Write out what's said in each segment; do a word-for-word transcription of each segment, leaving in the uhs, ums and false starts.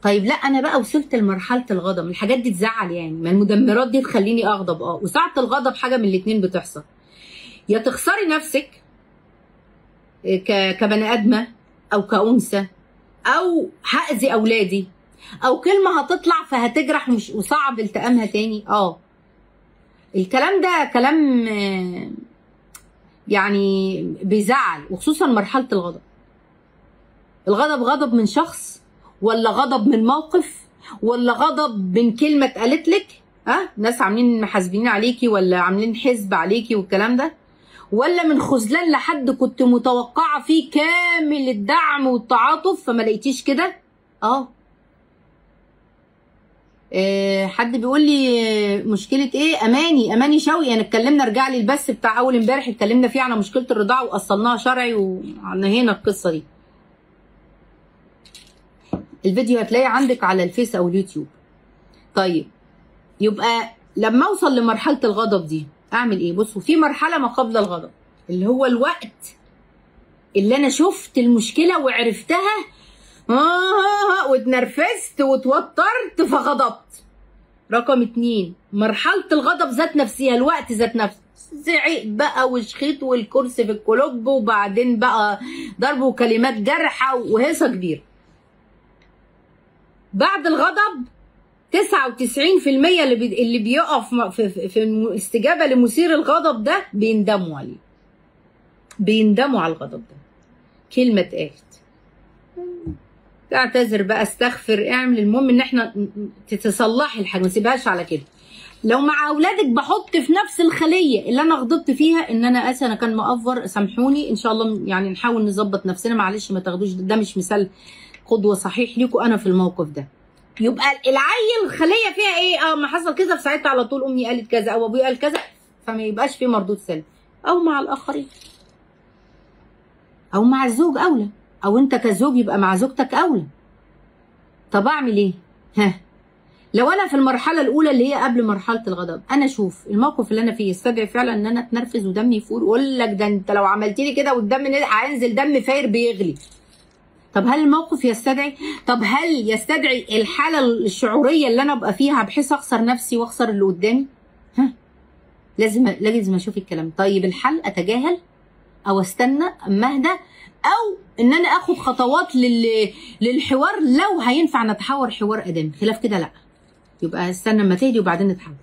طيب لا انا بقى وصلت لمرحله الغضب، الحاجات دي تزعل يعني، ما المدمرات دي تخليني اغضب. اه وساعه الغضب حاجه من الاتنين بتحصل، يا تخسري نفسك ك... كبني ادمه او كانثى، او هاذي اولادي، او كلمه هتطلع فهتجرح مش وصعب التئامها تاني. اه الكلام ده كلام يعني بيزعل، وخصوصا مرحله الغضب. الغضب غضب من شخص، ولا غضب من موقف، ولا غضب من كلمه اتقالت لك، ها أه؟ ناس عاملين محاسبين عليكي ولا عاملين حسب عليكي والكلام ده، ولا من خذلان لحد كنت متوقعه فيه كامل الدعم والتعاطف فما لقيتيش كده. اه إيه حد بيقول لي مشكله ايه؟ اماني اماني شوقي، انا اتكلمنا، ارجع لي البث بتاع اول امبارح اتكلمنا فيه على مشكله الرضاعه واصلناها شرعي ونهينا القصه دي. الفيديو هتلاقيه عندك على الفيس او اليوتيوب. طيب يبقى لما اوصل لمرحله الغضب دي اعمل ايه؟ بصوا في مرحله ما قبل الغضب، اللي هو الوقت اللي انا شفت المشكله وعرفتها آه واتنرفزت واتوترت فغضبت. رقم اتنين مرحله الغضب ذات نفسها، الوقت ذات نفسه، زعيق بقى وشخيط والكرسي في الكلوب، وبعدين بقى ضرب وكلمات جارحه وهيصه كبيره. بعد الغضب تسعة وتسعين في المية اللي بي... اللي بيقف في... في الاستجابه لمثير الغضب ده بيندموا عليه، بيندموا على الغضب ده. كلمه اتقالت، تعتذر بقى، استغفر، اعمل، المهم ان احنا تتصلحي الحاجه، ما تسيبهاش على كده. لو مع اولادك بحط في نفس الخليه اللي انا غضبت فيها ان انا اسف انا كان مقفر سامحوني، ان شاء الله يعني نحاول نظبط نفسنا، معلش ما تاخدوش ده, ده مش مثال قدوه صحيح ليكم انا في الموقف ده. يبقى العيل الخليه فيها ايه؟ اه ما حصل كذا في ساعتها على طول امي قالت كذا او ابويا قال كذا، فما يبقاش في مردود سلبي. او مع الاخرين، او مع الزوج اولى، او انت كزوج يبقى مع زوجتك اولى. طب اعمل ايه؟ ها لو انا في المرحله الاولى اللي هي قبل مرحله الغضب، انا اشوف الموقف اللي انا فيه يستدعي فعلا ان انا اتنرفز ودمي يفور، واقول لك ده انت لو عملت لي كده والدم هينزل دم فاير بيغلي. طب هل الموقف يستدعي؟ طب هل يستدعي الحاله الشعوريه اللي انا ابقى فيها بحيث اخسر نفسي واخسر اللي قدامي؟ ها لازم لازم اشوف الكلام. طيب الحل اتجاهل او استنى اما اهدى، او ان انا اخد خطوات لل... للحوار لو هينفع نتحاور حوار ادمي، خلاف كده لا، يبقى استنى اما تهدي وبعدين نتحاور.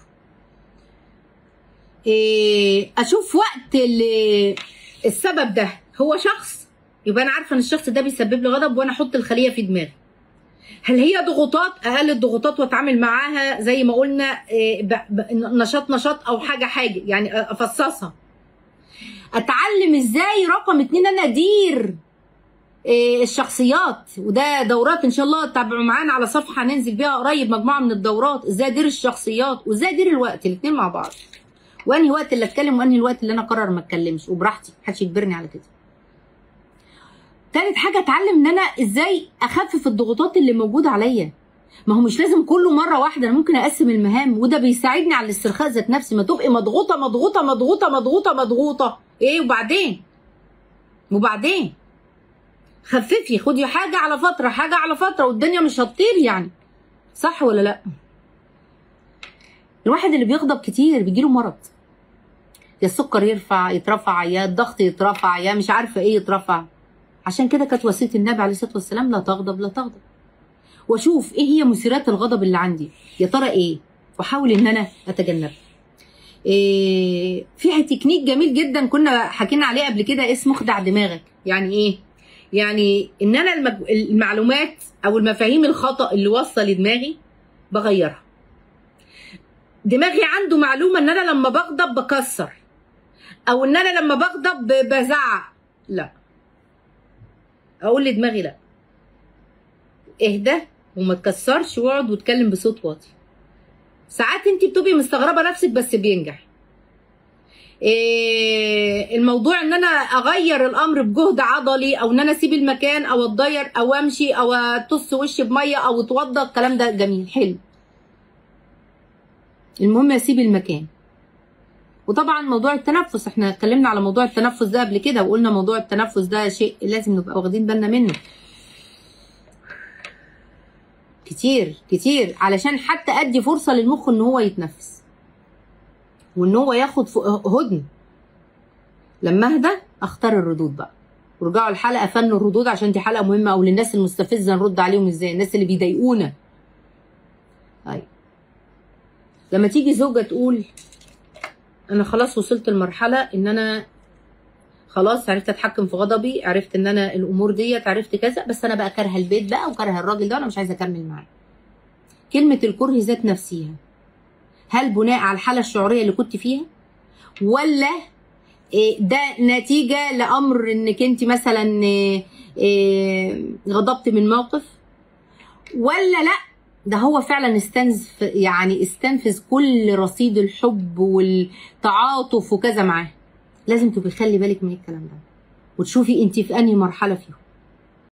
إيه اشوف وقت اللي السبب ده هو شخص، يبقى انا عارفه ان الشخص ده بيسبب لي غضب وانا احط الخليه في دماغي. هل هي ضغوطات؟ اقل الضغوطات واتعامل معاها زي ما قلنا إيه ب... ب... نشاط نشاط او حاجه حاجه يعني افصصها. اتعلم ازاي رقم اتنين انا ادير إيه الشخصيات، وده دورات ان شاء الله تابعوا معانا على صفحه هننزل بيها قريب مجموعه من الدورات، ازاي ادير الشخصيات وازاي ادير الوقت، الاثنين مع بعض. وانهي وقت اللي اتكلم وانهي الوقت اللي انا اقرر ما اتكلمش وبراحتي، محدش يجبرني على كده. تالت حاجه اتعلم ان انا ازاي اخفف الضغوطات اللي موجوده عليا. ما هو مش لازم كله مره واحده، انا ممكن اقسم المهام، وده بيساعدني على الاسترخاء ذات نفسي. ما تبقي مضغوطه مضغوطه مضغوطه مضغوطه مضغوطه ايه وبعدين وبعدين خففي، خدي حاجه على فتره حاجه على فتره والدنيا مش هتطير يعني، صح ولا لا؟ الواحد اللي بيغضب كتير بيجيله مرض، يا السكر يرفع يترفع، يا الضغط يترفع، يا مش عارفه ايه يترفع. عشان كده كانت وصيه النبي عليه الصلاه والسلام لا تغضب لا تغضب. واشوف ايه هي مثيرات الغضب اللي عندي، يا ترى ايه، واحاول ان انا اتجنبها. إيه في تكنيك جميل جدا كنا حكينا عليه قبل كده اسمه اخدع دماغك. يعني ايه؟ يعني ان انا المج... المعلومات او المفاهيم الخطا اللي واصله لدماغي بغيرها. دماغي عنده معلومه ان انا لما بغضب بكسر، او ان انا لما بغضب بزعق، لا، اقول لدماغي لا، اهدى وما تكسرش واقعد واتكلم بصوت واطي. ساعات انت بتبقي مستغربه نفسك بس بينجح. إيه الموضوع ان انا اغير الامر بجهد عضلي، او ان انا اسيب المكان او اتضير او امشي او اطص وشي بميه او اتوضى، الكلام ده جميل حلو، المهم اسيب المكان. وطبعا موضوع التنفس، احنا اتكلمنا على موضوع التنفس ده قبل كده وقلنا موضوع التنفس ده شيء لازم نبقى واخدين بالنا منه. كتير كتير، علشان حتى ادي فرصه للمخ ان هو يتنفس وان هو ياخد هدن. لما اهدى اختار الردود بقى. ورجعوا الحلقه فن الردود، عشان دي حلقه مهمه، او للناس المستفزه نرد عليهم ازاي، الناس اللي بيضايقونا. طيب لما تيجي زوجه تقول انا خلاص وصلت لمرحله ان انا خلاص عرفت اتحكم في غضبي، عرفت ان انا الامور ديت، عرفت كذا، بس انا بقى كارهه البيت بقى وكارهه الراجل ده وانا مش عايزه اكمل معاه. كلمه الكره ذات نفسها، هل بناء على الحاله الشعوريه اللي كنت فيها، ولا ده نتيجه لامر انك انت مثلا غضبت من موقف، ولا لا ده هو فعلا استنزف يعني استنفذ كل رصيد الحب والتعاطف وكذا معاه؟ لازم تبقي خلي بالك من الكلام ده وتشوفي انت في انهي مرحله فيهم.